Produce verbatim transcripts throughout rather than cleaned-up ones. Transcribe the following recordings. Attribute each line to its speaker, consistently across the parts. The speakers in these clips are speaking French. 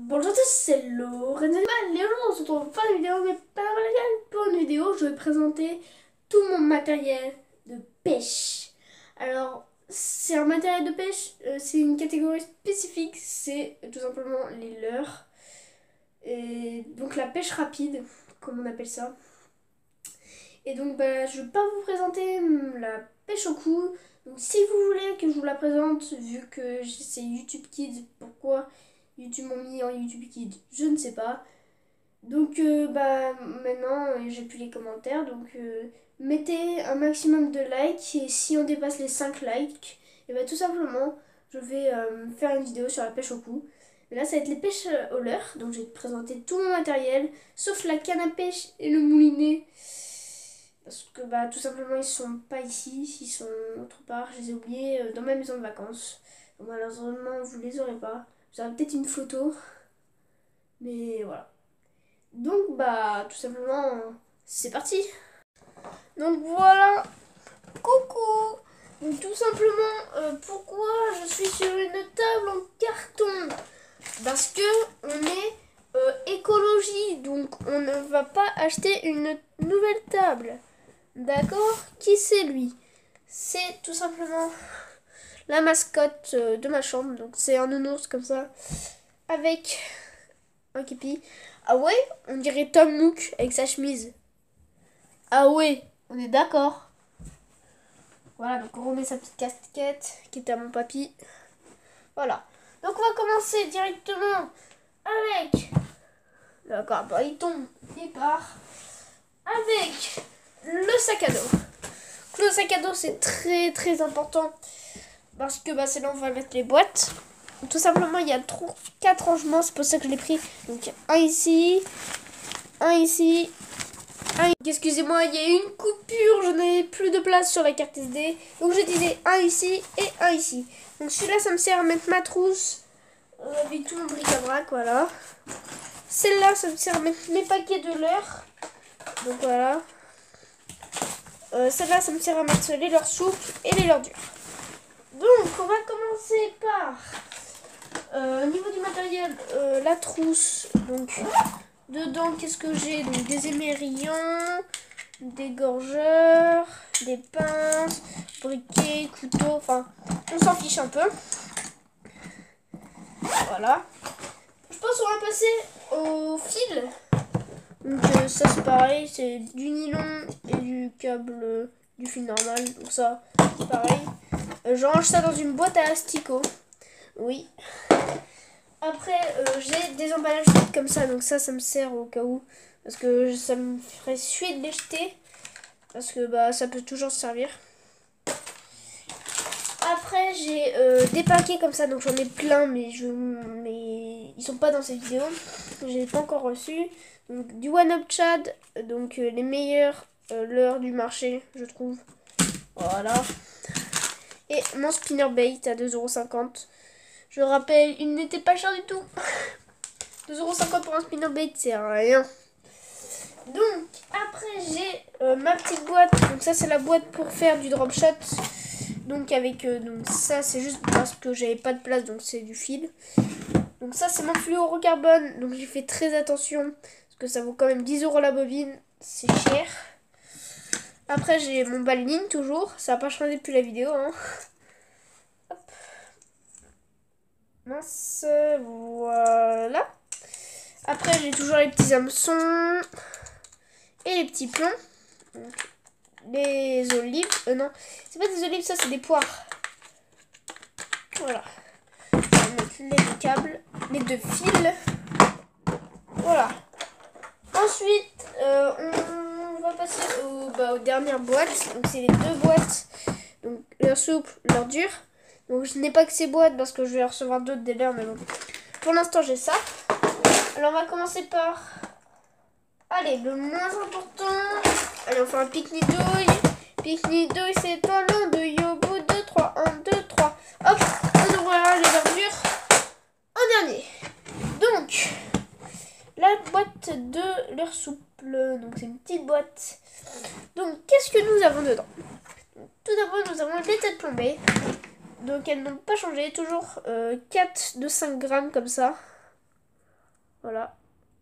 Speaker 1: Bonjour à tous, c'est Laurent. Et aujourd'hui on se retrouve pour une vidéo, mais pas pour une vidéo, je vais présenter tout mon matériel de pêche. Alors, c'est un matériel de pêche, euh, c'est une catégorie spécifique, c'est tout simplement les leurres. Et donc la pêche rapide, comme on appelle ça. Et donc bah, je ne vais pas vous présenter la pêche au cou. Donc si vous voulez que je vous la présente, vu que c'est YouTube Kids, pourquoi YouTube m'ont mis en YouTube Kids, je ne sais pas. Donc euh, bah maintenant euh, j'ai plus les commentaires, donc euh, mettez un maximum de likes, et si on dépasse les cinq likes, et bah tout simplement je vais euh, faire une vidéo sur la pêche au cou. Et là ça va être les pêches au leurre, donc je vais te présenter tout mon matériel, sauf la canne à pêche et le moulinet. Parce que bah tout simplement ils sont pas ici, ils sont autre part, je les ai oubliés euh, dans ma maison de vacances. Donc, malheureusement vous les aurez pas. Vous aurez peut-être une photo, mais voilà. Donc bah tout simplement c'est parti. Donc voilà, coucou. Donc tout simplement euh, pourquoi je suis sur une table en carton? Parce que on est euh, écologie, donc on ne va pas acheter une nouvelle table. D'accord? Qui c'est lui? C'est tout simplement la mascotte euh, de ma chambre. Donc c'est un nounours comme ça, avec un képi. Ah ouais? On dirait Tom Nook avec sa chemise. Ah ouais, on est d'accord. Voilà, donc on remet sa petite casquette qui était à mon papy. Voilà. Donc on va commencer directement avec... D'accord, bah il tombe, il part. Avec le sac à dos. Le sac à dos c'est très très important. Parce que bah, c'est là où on va mettre les boîtes. Tout simplement il y a quatre rangements, c'est pour ça que je l'ai pris. Donc un ici, un ici, un ici. Excusez-moi, il y a eu une coupure, je n'avais plus de place sur la carte S D. Donc je disais un ici et un ici. Donc celui-là ça me sert à mettre ma trousse euh, avec tout mon bric-à-brac, voilà. Celle-là ça me sert à mettre mes paquets de leurre. Donc voilà. Euh, Celle-là ça me sert à mettre les leurres souples et les leurres dures. Donc on va commencer par euh, au niveau du matériel, euh, la trousse. Donc dedans qu'est-ce que j'ai? Donc des émerillons, des gorgeurs, des pinces, briquets, couteaux, enfin on s'en fiche un peu. Voilà. Je pense qu'on va passer au fil. Donc euh, ça c'est pareil, c'est du nylon et du câble, euh, du fil normal. Donc ça c'est pareil. Euh, je range ça dans une boîte à asticots. Oui. Après euh, j'ai des emballages comme ça, donc ça ça me sert au cas où. Parce que ça me ferait suer de les jeter. Parce que bah ça peut toujours servir. Après j'ai euh, des paquets comme ça, donc j'en ai plein, mais je mais ils sont pas dans cette vidéo. Je les ai pas encore reçus. Donc du One Up Chad, donc euh, les meilleurs euh, leurres du marché, je trouve. Voilà. Et mon spinner bait à deux euros cinquante. Je rappelle, il n'était pas cher du tout. deux euros cinquante pour un spinner bait, c'est rien. Donc après j'ai euh, ma petite boîte. Donc ça c'est la boîte pour faire du drop shot. Donc avec euh, donc ça c'est juste parce que j'avais pas de place, donc c'est du fil. Donc ça c'est mon fluorocarbone. Donc j'ai fait très attention parce que ça vaut quand même dix euros la bobine, c'est cher. Après j'ai mon baleine toujours, ça n'a pas changé depuis la vidéo. Hein. Hop. Mince, voilà. Après j'ai toujours les petits hameçons et les petits plombs. Donc, les olives, euh, non, c'est pas des olives, ça c'est des poires. Voilà. On va mettre les deux câbles, les deux fils. Voilà. Ensuite, euh, on va passer au, bah, aux dernières boîtes. Donc c'est les deux boîtes. Donc leur souple, leur dur. Donc je n'ai pas que ces boîtes parce que je vais recevoir d'autres des leurs, mais bon. Pour l'instant j'ai ça. Alors on va commencer par... Allez, le moins important. Allez, on fait un pique-nique douille. Pique-nique douille, c'est un long de yobo. deux, trois, un, deux, trois. Hop, on ouvrira les verdures en dernier. Donc, la boîte de leur souple. Donc, c'est une petite boîte. Donc, qu'est-ce que nous avons dedans? Tout d'abord, nous avons les têtes plombées. Donc, elles n'ont pas changé. Toujours euh, quatre de cinq grammes comme ça. Voilà.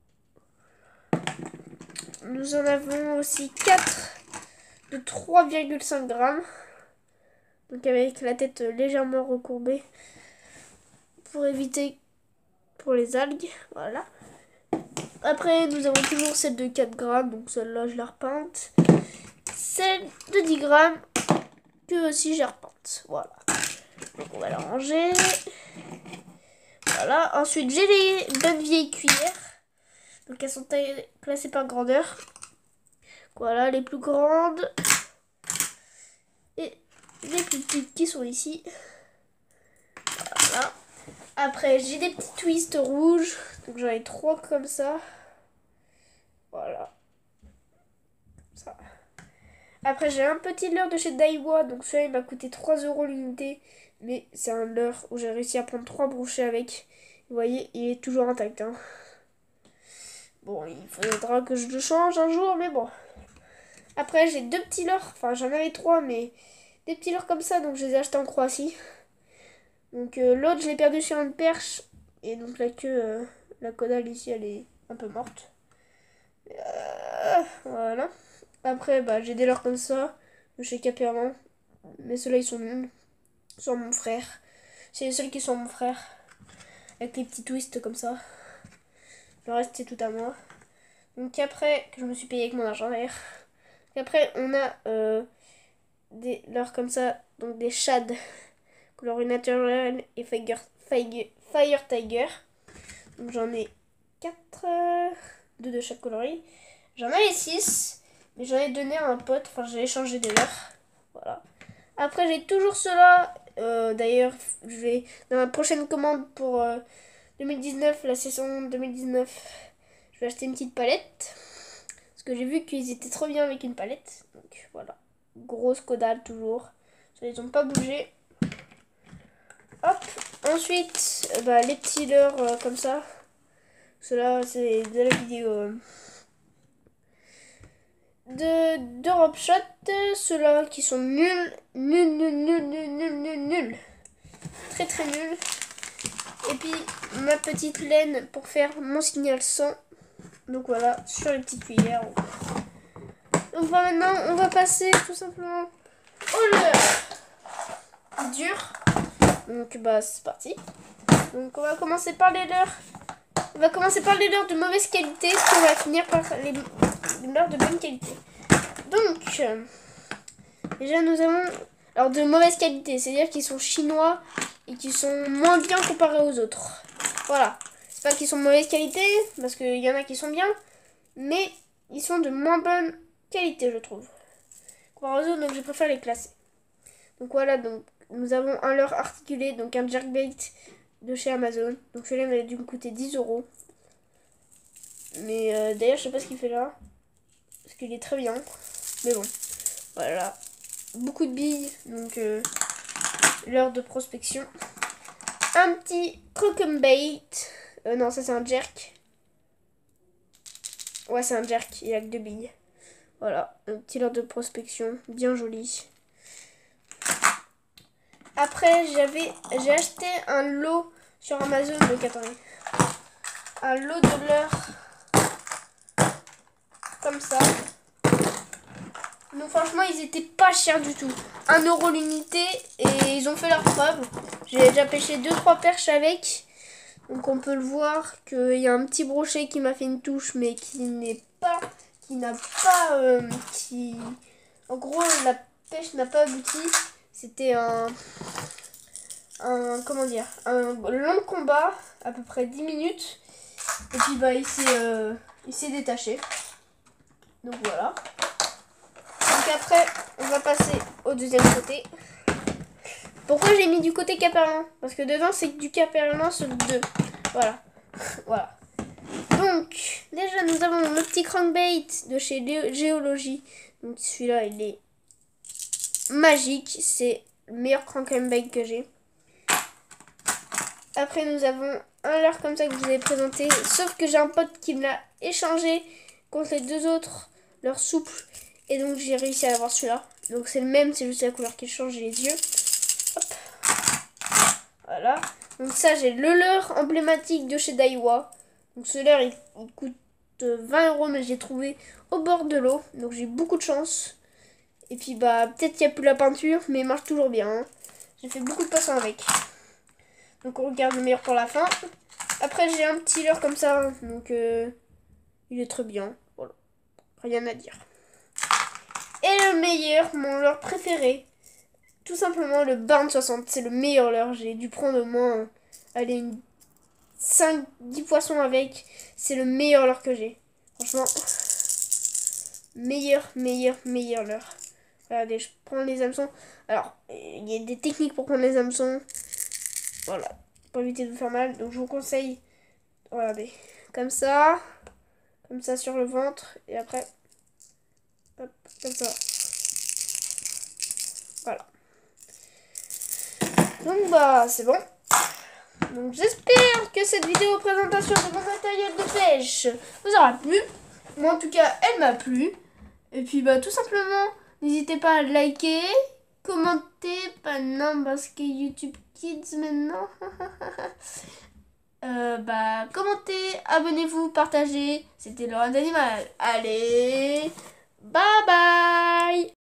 Speaker 1: Nous en avons aussi quatre de trois virgule cinq grammes. Donc avec la tête légèrement recourbée pour éviter pour les algues. Voilà. Après, nous avons toujours celle de quatre grammes. Donc celle-là, je la repeinte. Celle de dix grammes que aussi j'ai repeinte. Voilà. Donc on va la ranger. Voilà. Ensuite, j'ai les bonnes vieilles cuillères. Donc elles sont classées par grandeur. Voilà, les plus grandes. Et les plus petites qui sont ici. Voilà. Après, j'ai des petits twists rouges. Donc j'en ai trois comme ça. Voilà. Ça. Après, j'ai un petit leurre de chez Daiwa. Donc celui-là, il m'a coûté trois euros l'unité. Mais c'est un leurre où j'ai réussi à prendre trois brochets avec. Vous voyez, il est toujours intact. Hein. Bon, il faudra que je le change un jour, mais bon. Après, j'ai deux petits leurres. Enfin, j'en avais trois, mais des petits leurres comme ça. Donc, je les ai achetés en Croatie. Donc, euh, l'autre, je l'ai perdu sur une perche. Et donc, la queue, euh, la caudale ici, elle est un peu morte. Euh, voilà. Après, bah, j'ai des leurres comme ça. De chez Caperlin. Mais ceux-là, ils sont nuls. Ils sont à mon frère. C'est les seuls qui sont à mon frère. Avec les petits twists comme ça. Le reste, c'est tout à moi. Donc, après, que je me suis payé avec mon argent d'ailleurs. Après, on a euh, des leurres comme ça, donc des shad coloris naturel et Fire, Fire, Fire Tiger. Donc j'en ai quatre, euh, deux de chaque coloris. J'en avais six, mais j'en ai donné à un pote, enfin j'ai échangé des leurres. Voilà. Après, j'ai toujours ceux-là. Euh, D'ailleurs, je vais dans ma prochaine commande pour euh, deux mille dix-neuf, la saison deux mille dix-neuf, je vais acheter une petite palette. Parce que j'ai vu qu'ils étaient trop bien avec une palette. Donc voilà. Grosse caudale toujours. Ils n'ont pas bougé. Hop. Ensuite, bah, les petits leurres euh, comme ça. Ceux-là, c'est de la vidéo euh, de d'Europe Shot. Ceux-là qui sont nuls. Nuls, nuls, nuls, nuls, nuls, nuls, nuls. Très très nuls. Et puis, ma petite laine pour faire mon signal cent. Donc voilà, sur les petites cuillères. Donc bah, maintenant, on va passer tout simplement au leurre dur. Donc bah c'est parti. Donc on va commencer par les leurres. On va commencer par les leurres de mauvaise qualité. Puis on va finir par les, les leurres de bonne qualité. Donc, euh, déjà nous avons... Alors de mauvaise qualité, c'est-à-dire qu'ils sont chinois et qui sont moins bien comparés aux autres. Voilà. C'est pas qu'ils sont de mauvaise qualité, parce qu'il y en a qui sont bien, mais ils sont de moins bonne qualité, je trouve. Comparé aux autres, donc je préfère les classer. Donc voilà, donc nous avons un leurre articulé, donc un jerkbait de chez Amazon. Donc celui-là il a dû me coûter dix euros. Mais euh, d'ailleurs, je sais pas ce qu'il fait là. Parce qu'il est très bien. Mais bon, voilà. Beaucoup de billes, donc euh, leurre de prospection. Un petit crockenbait. Euh, non, ça c'est un jerk. Ouais, c'est un jerk, il a que deux billes. Voilà, un petit leurre de prospection, bien joli. Après, j'avais, j'ai acheté un lot sur Amazon. Donc attendez, un lot de leurre comme ça. Donc franchement, ils étaient pas chers du tout. un euro l'unité et ils ont fait leur preuve. J'ai déjà pêché deux trois perches avec. Donc on peut le voir qu'il y a un petit brochet qui m'a fait une touche, mais qui n'est pas, qui n'a pas, euh, qui, en gros la pêche n'a pas abouti. C'était un, un, comment dire, un long combat, à peu près dix minutes. Et puis bah il s'est, euh, il s'est détaché. Donc voilà. Donc après, on va passer au deuxième côté. Pourquoi j'ai mis du côté Caperlin? Parce que dedans c'est du Caperlin sur deux. Voilà. Voilà. Donc, déjà nous avons le petit crankbait de chez Géologie. Donc celui-là il est magique. C'est le meilleur crankbait que j'ai. Après nous avons un leurre comme ça que je vous ai présenté. Sauf que j'ai un pote qui me l'a échangé contre les deux autres leurres souples. Et donc j'ai réussi à avoir celui-là. Donc c'est le même, c'est juste la couleur qui change et les yeux. Hop. Voilà. Donc ça, j'ai le leurre emblématique de chez Daiwa. Donc celui-là, il, il coûte vingt euros, mais j'ai trouvé au bord de l'eau. Donc j'ai beaucoup de chance. Et puis bah peut-être qu'il n'y a plus la peinture, mais il marche toujours bien. Hein. J'ai fait beaucoup de poissons avec. Donc on regarde le meilleur pour la fin. Après j'ai un petit leurre comme ça. Donc euh, il est très bien. Voilà. Rien à dire. Et le meilleur, mon leurre préféré. Tout simplement le Barn soixante. C'est le meilleur leurre. J'ai dû prendre au moins allez, une cinq dix poissons avec. C'est le meilleur leurre que j'ai. Franchement. Meilleur, meilleur, meilleur leurre. Regardez, je prends les hameçons. Alors, il y a des techniques pour prendre les hameçons. Voilà. Pour éviter de vous faire mal. Donc, je vous conseille. Regardez. Comme ça. Comme ça sur le ventre. Et après. Hop. Comme ça. Voilà. Donc, bah, c'est bon. Donc, j'espère que cette vidéo présentation de mon matériel de pêche vous aura plu. Moi, en tout cas, elle m'a plu. Et puis, bah, tout simplement, n'hésitez pas à liker, commenter. Pas non, parce que YouTube Kids maintenant. euh, bah, commentez, abonnez-vous, partagez. C'était Laura d'Animal. Allez, bye bye.